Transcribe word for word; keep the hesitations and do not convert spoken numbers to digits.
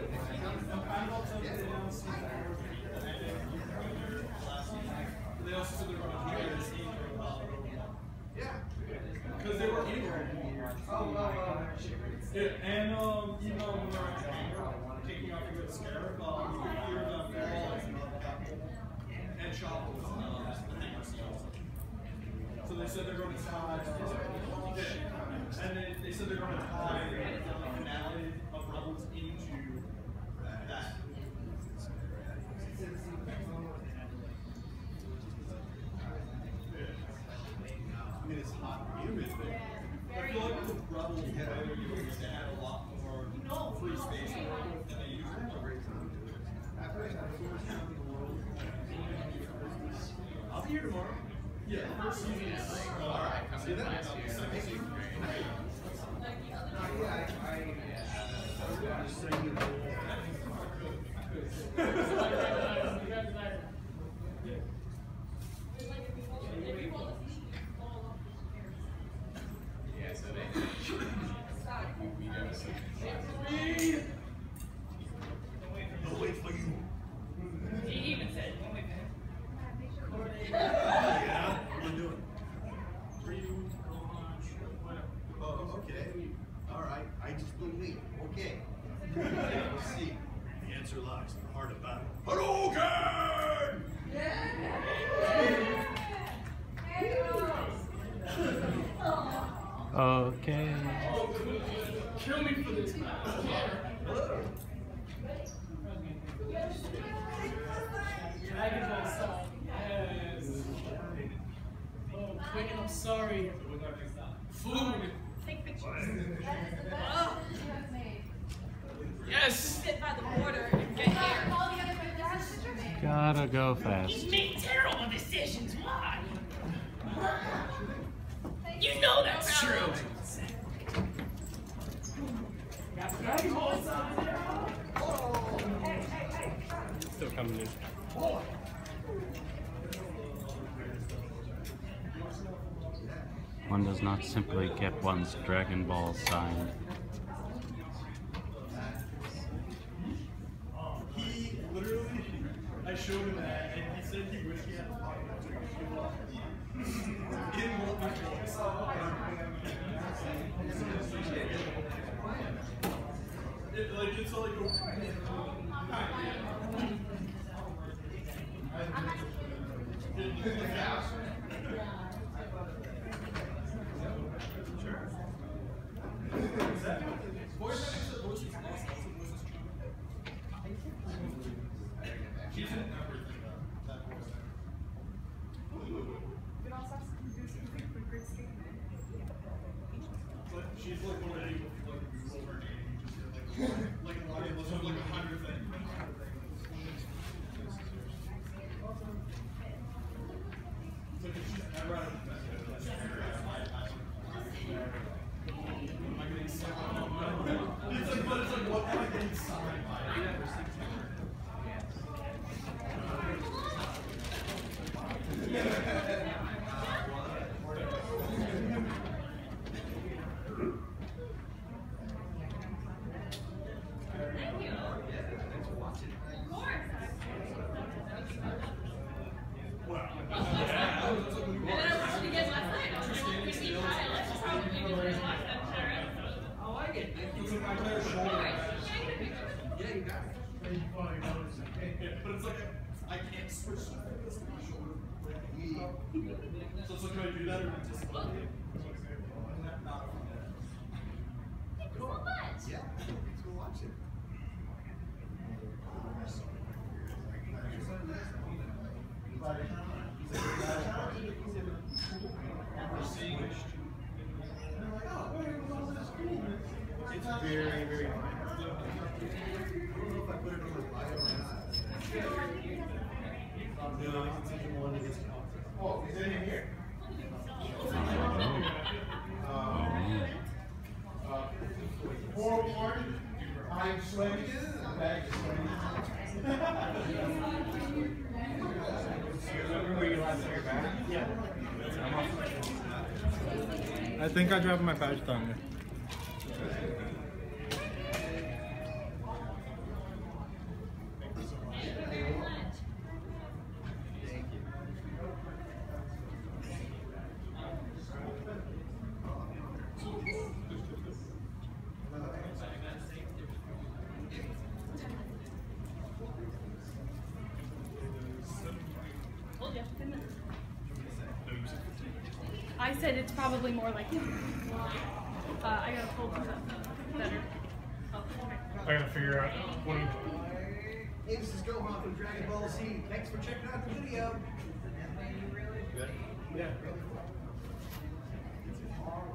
They also said they're going to do this yeah. Because they were able. Oh, well, uh, yeah, and um, you know, when they're taking off a good scare, um, you can hear them fall and chop with uh, the hammer seals. So they said they're going to tie, yeah, and they, they said they're going to tie the finale of Rebels into that. I mean, it's hot and humid, but I feel like with Rebels, yeah, they had a lot more free space than they usually do. I'll be here tomorrow. Yeah, the first season is all right. See that? Second season. Yeah, I, I, I was just saying. Yeah, so they. They'll wait for you. He even said, "Don't wait for him." Yeah, what are you doing? Oh, okay. All right. I just believe. Okay. Let's see. The answer lies in the heart of battle. Hadouken! Okay. Kill me for this match. Hello. Dragon Ball style. Yes. Oh, quick, I'm sorry. Food. Take pictures. Oh. Yes. Sit by the border and get here. All the other pictures. Gotta go fast. He's made terrible decisions. Why? You know that's true. Still coming in. One does not simply get one's Dragon Ball signed. He literally, I showed him that, and he said he wished he had a pocket in multiple voice. It, like, it's like a... She's in everything, that voice. But she's like already with like Google her name, you just get like like a lot of like a hundred things. So if she's ever out of the best, that's very am I getting signed by? It's like, but it's like, what am I getting signed by? I never seen But it's like, I can't switch to this my shoulder. So it's like, can I do that or just like, not from there? Thank you so much. Yeah, let's go watch it. It's very, very fine. I don't know if I put it on my bio or not. No, I can take him one of his conference. Oh, is it in here? Four one, I'm sweating, the bag is sweating. Remember where you last had your bag? Yeah. I think I dropped my patch down there. said it's probably more like. Uh, I gotta hold this up better. Oh, okay. I gotta figure out what. Hey, this is Gohan from Dragon Ball Z. Thanks for checking out the video. Good? Yeah.